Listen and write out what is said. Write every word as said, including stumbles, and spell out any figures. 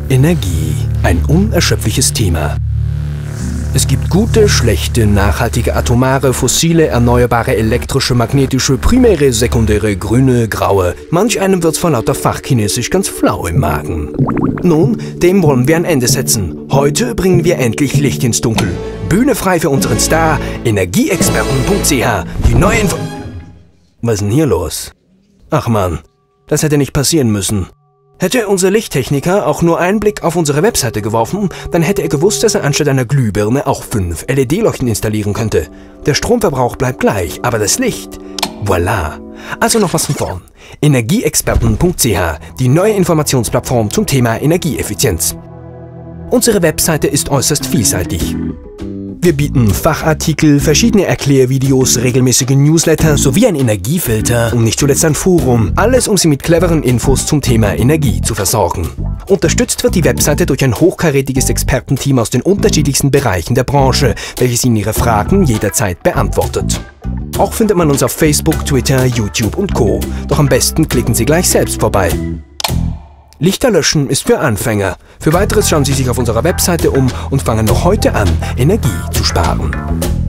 Energie, ein unerschöpfliches Thema. Es gibt gute, schlechte, nachhaltige, atomare, fossile, erneuerbare, elektrische, magnetische, primäre, sekundäre, grüne, graue. Manch einem wird's vor lauter Fachchinesisch ganz flau im Magen. Nun, dem wollen wir ein Ende setzen. Heute bringen wir endlich Licht ins Dunkel. Bühne frei für unseren Star, Energieexperten punkt c h. Die neue Info... Was ist denn hier los? Ach Mann, das hätte nicht passieren müssen. Hätte unser Lichttechniker auch nur einen Blick auf unsere Webseite geworfen, dann hätte er gewusst, dass er anstatt einer Glühbirne auch fünf L E D-Leuchten installieren könnte. Der Stromverbrauch bleibt gleich, aber das Licht, voilà. Also noch was von vorn. Energieexperten punkt c h, die neue Informationsplattform zum Thema Energieeffizienz. Unsere Webseite ist äußerst vielseitig. Wir bieten Fachartikel, verschiedene Erklärvideos, regelmäßige Newsletter sowie ein Energiefilter und nicht zuletzt ein Forum. Alles, um Sie mit cleveren Infos zum Thema Energie zu versorgen. Unterstützt wird die Webseite durch ein hochkarätiges Expertenteam aus den unterschiedlichsten Bereichen der Branche, welches Ihnen Ihre Fragen jederzeit beantwortet. Auch findet man uns auf Facebook, Twitter, YouTube und Co. Doch am besten klicken Sie gleich selbst vorbei. Lichter löschen ist für Anfänger. Für weiteres schauen Sie sich auf unserer Webseite um und fangen noch heute an, Energie zu sparen.